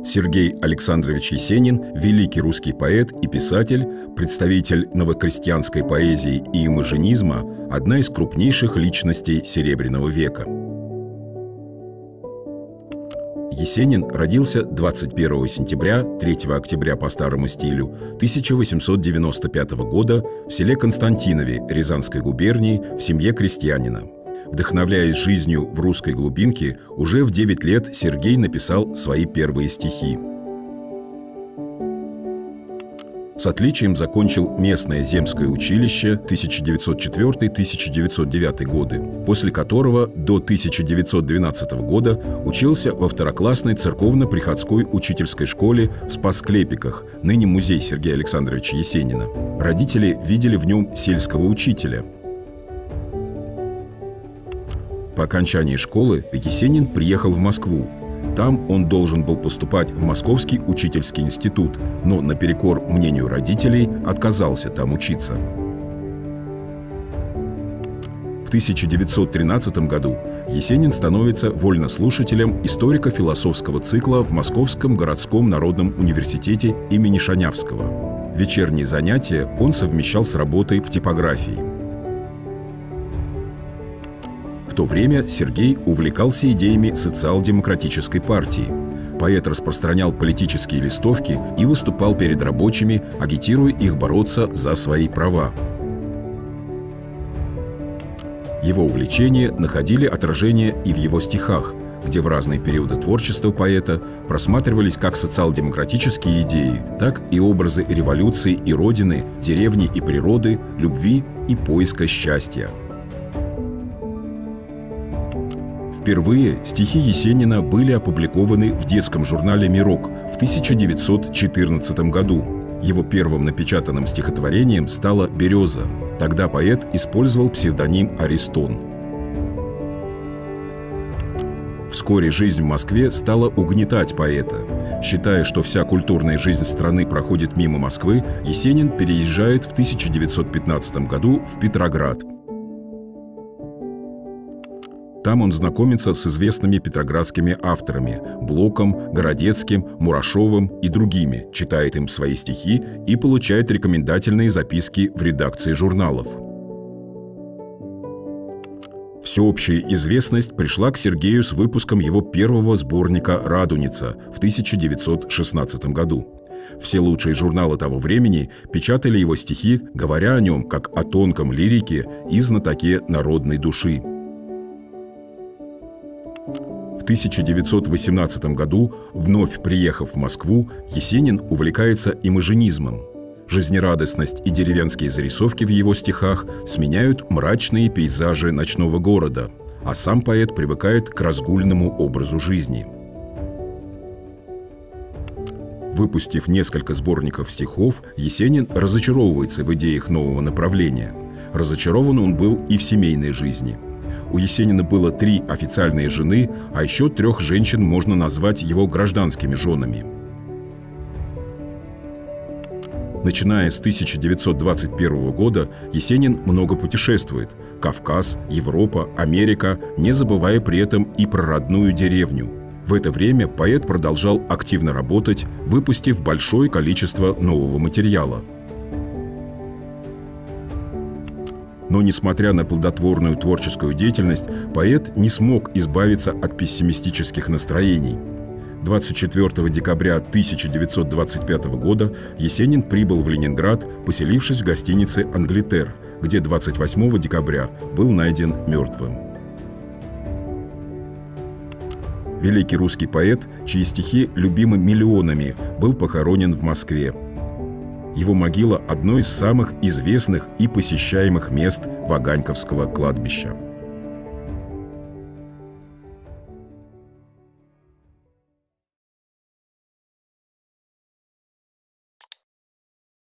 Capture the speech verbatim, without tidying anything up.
Сергей Александрович Есенин – великий русский поэт и писатель, представитель новокрестьянской поэзии и имажинизма, одна из крупнейших личностей Серебряного века. Есенин родился двадцать первого сентября — третьего октября по старому стилю тысяча восемьсот девяносто пятого года в селе Константинове Рязанской губернии в семье крестьянина. Вдохновляясь жизнью в русской глубинке, уже в девять лет Сергей написал свои первые стихи. С отличием закончил местное земское училище тысяча девятьсот четвёртый — тысяча девятьсот девятый годы, после которого до тысяча девятьсот двенадцатого года учился во второклассной церковно-приходской учительской школе в Спас-Клепиках, ныне музей Сергея Александровича Есенина. Родители видели в нем сельского учителя. По окончании школы Есенин приехал в Москву. Там он должен был поступать в Московский учительский институт, но наперекор мнению родителей отказался там учиться. В тысяча девятьсот тринадцатом году Есенин становится вольнослушателем историко-философского цикла в Московском городском народном университете имени Шанявского. Вечерние занятия он совмещал с работой в типографии. В то время Сергей увлекался идеями социал-демократической партии. Поэт распространял политические листовки и выступал перед рабочими, агитируя их бороться за свои права. Его увлечения находили отражение и в его стихах, где в разные периоды творчества поэта просматривались как социал-демократические идеи, так и образы революции и родины, деревни и природы, любви и поиска счастья. Впервые стихи Есенина были опубликованы в детском журнале «Мирок» в тысяча девятьсот четырнадцатом году. Его первым напечатанным стихотворением стала «Береза». Тогда поэт использовал псевдоним Аристон. Вскоре жизнь в Москве стала угнетать поэта. Считая, что вся культурная жизнь страны проходит мимо Москвы, Есенин переезжает в тысяча девятьсот пятнадцатом году в Петроград. Там он знакомится с известными петроградскими авторами – Блоком, Городецким, Мурашовым и другими, читает им свои стихи и получает рекомендательные записки в редакции журналов. Всеобщая известность пришла к Сергею с выпуском его первого сборника «Радуница» в тысяча девятьсот шестнадцатом году. Все лучшие журналы того времени печатали его стихи, говоря о нем как о тонком лирике и знатоке народной души. В тысяча девятьсот восемнадцатом году, вновь приехав в Москву, Есенин увлекается имажинизмом. Жизнерадостность и деревенские зарисовки в его стихах сменяют мрачные пейзажи ночного города, а сам поэт привыкает к разгульному образу жизни. Выпустив несколько сборников стихов, Есенин разочаровывается в идеях нового направления. Разочарован он был и в семейной жизни. У Есенина было три официальные жены, а еще трех женщин можно назвать его гражданскими женами. Начиная с тысяча девятьсот двадцать первого года Есенин много путешествует – Кавказ, Европа, Америка, не забывая при этом и про родную деревню. В это время поэт продолжал активно работать, выпустив большое количество нового материала. Но, несмотря на плодотворную творческую деятельность, поэт не смог избавиться от пессимистических настроений. двадцать четвёртого декабря тысяча девятьсот двадцать пятого года Есенин прибыл в Ленинград, поселившись в гостинице «Англитер», где двадцать восьмого декабря был найден мертвым. Великий русский поэт, чьи стихи любимы миллионами, был похоронен в Москве. Его могила – одно из самых известных и посещаемых мест Ваганьковского кладбища.